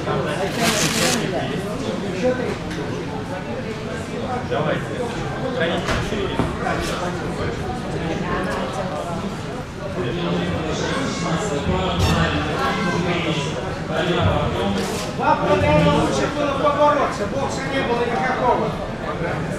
Давайте. Вам, наверное, лучше было побороться. Бокса не было никакого.